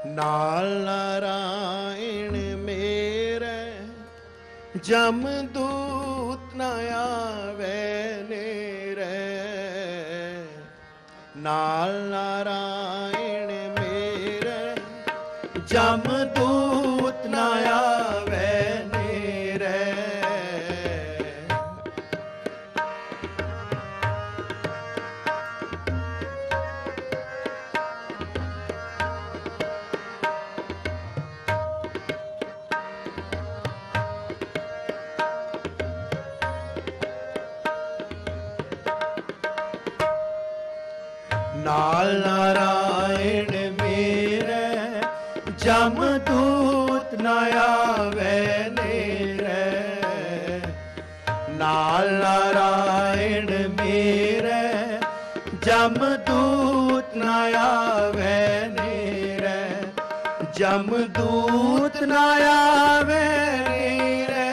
नाल नारायण मेरे जमदूत न आवे नेरे। नाल नारायण मेरे जमदूत न आवे नेरे। नाल नारायण मेरे जमदूत न आवे नेरे। नाल नारायण मेरे जमदूत न आवे नेरे। जमदूत न आवे नेरे।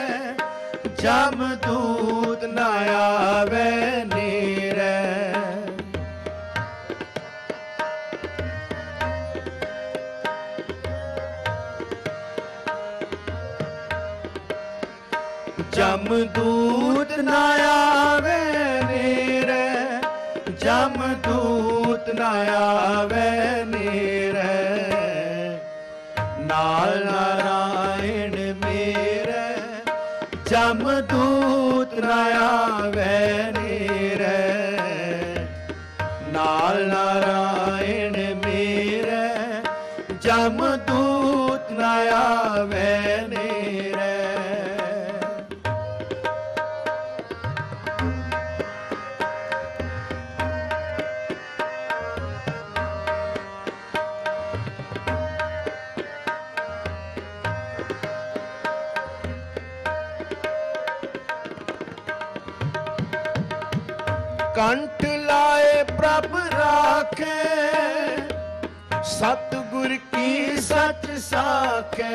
जमदूत न आवे नेरे। जमदूत न आवे नेरे। जमदूत न आवे नेरे। नाल नारायण मेरे जमदूत न आवे नेरे। नाल नारायण मेरे जमदूत न आवे नेरे। कंठ लाए प्रभ राखे सतगुर की सच साखे।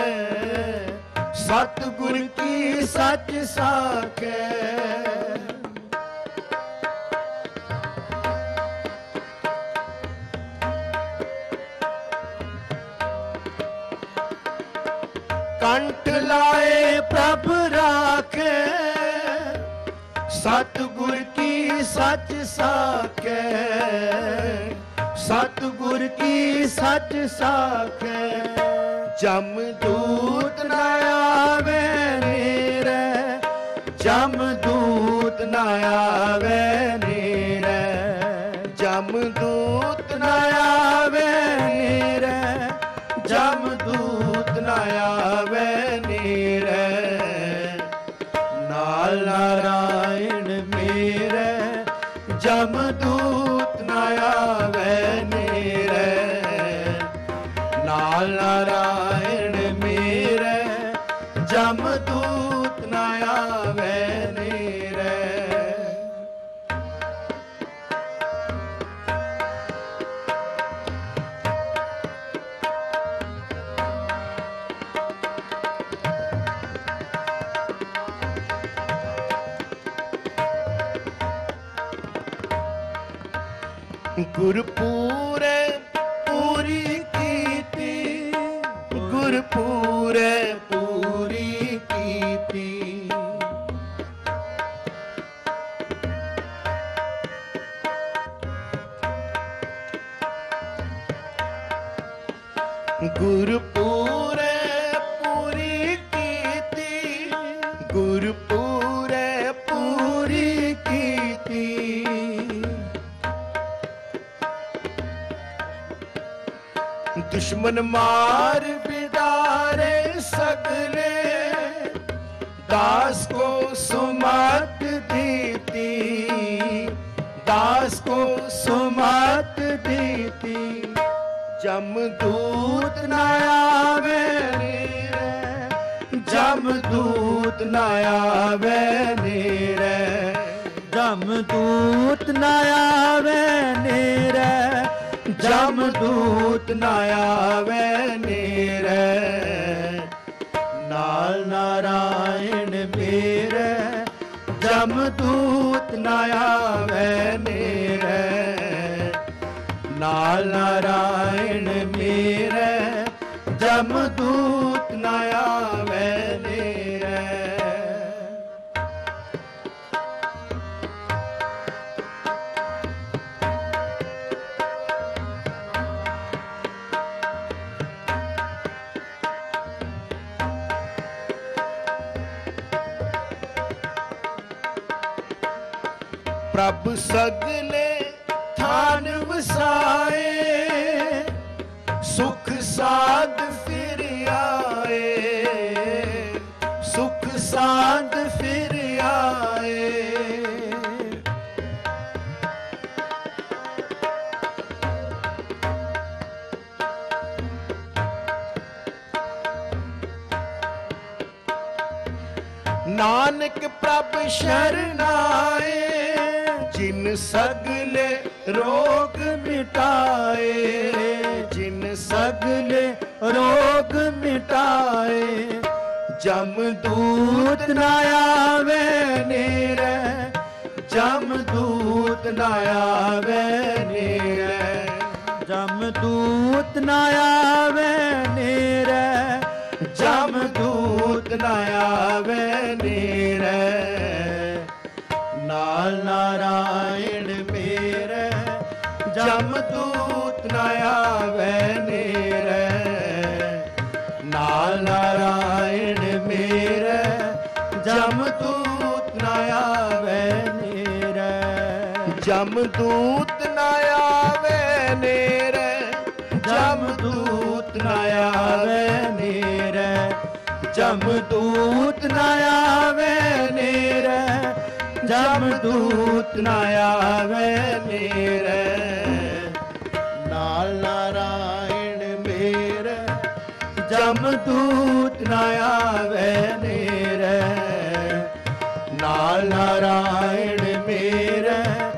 सतगुर की सच साखे। कंठ लाए प्रभ राखे सतगुर की सच साखे। सतगुर की सच साखे। जमदूत न आवे नेरे। जमदूत न आवे नेरे। जमदूत न आवे नेरे। जमदूत न आवे नेरे। नाल नारायण मेरे जमदूत न आवे नेरे। नाल नारायण मेरे जमदूत न आवे नेरे। गुरपूरे पूरी कीती। गुरपूरे पूरी कीती। गुरपूरे पूरी कीती। गुरपूरे पूरी कीती। दुश्मन मार बिदारे सगले दास को सुमत दीती। दास को सुमत दीती। जमदूत न आवे नेरे। जमदूत न आवे नेरे। जमदूत न आवे नेरे। जमदूत न आवे नेरे। नाल नारायण मेरे जमदूत न आवे नेरे। नाल नारायण मेरे जमदूत न आवे नेरे। प्रभ सगले थान वसाए, सुख साध फिर आए, सुख साध फिर आए। नानक प्रभ शरणाए, जिन सगले रोग मिटाए, जिन सगले रोग मिटाए। जमदूत न आवे नेरे, जमदूत न आवे नेरे, जमदूत न आवे नेरे, जमदूत न आवे नेरे। नाल नारायण मेरे, जमदूत न आवे नेरे। नाल नारायण मेरे, जमदूत न आवे नेरे। जमदूत न आवे नेरे, जमदूत न आवे नेरे, जमदूत न आवे नेरे, जमदूत न आवे नेरे। नाल नारायण मेरे, जमदूत न आवे नेरे। नाल नारायण मेरे,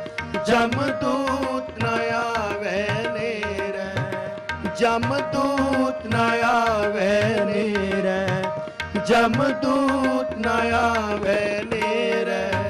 जमदूत न आवे नेरे, जमदूत न आवे नेरे, जमदूत न आवे नेरे।